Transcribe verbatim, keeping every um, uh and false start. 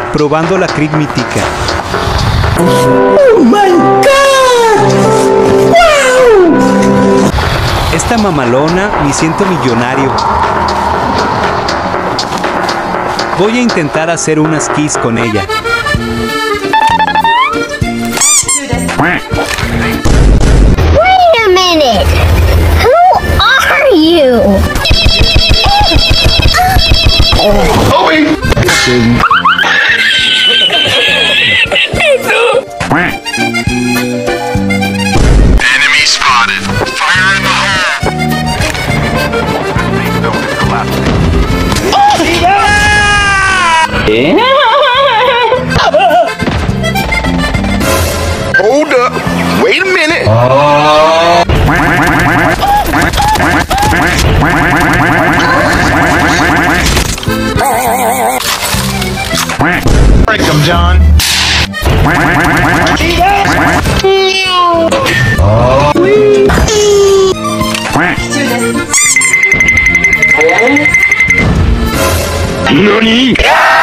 probando la Krig Mitica. ¡Oh my God! ¡Wow! Esta mamalona me siento millonario. Voy a intentar hacer unas kiss con ella. Wait a minute! Who are you? Oh, wait. Enemy spotted. Fire in the hole. Main building collapsing. Hold up. Wait a minute. Break them, John. Nani?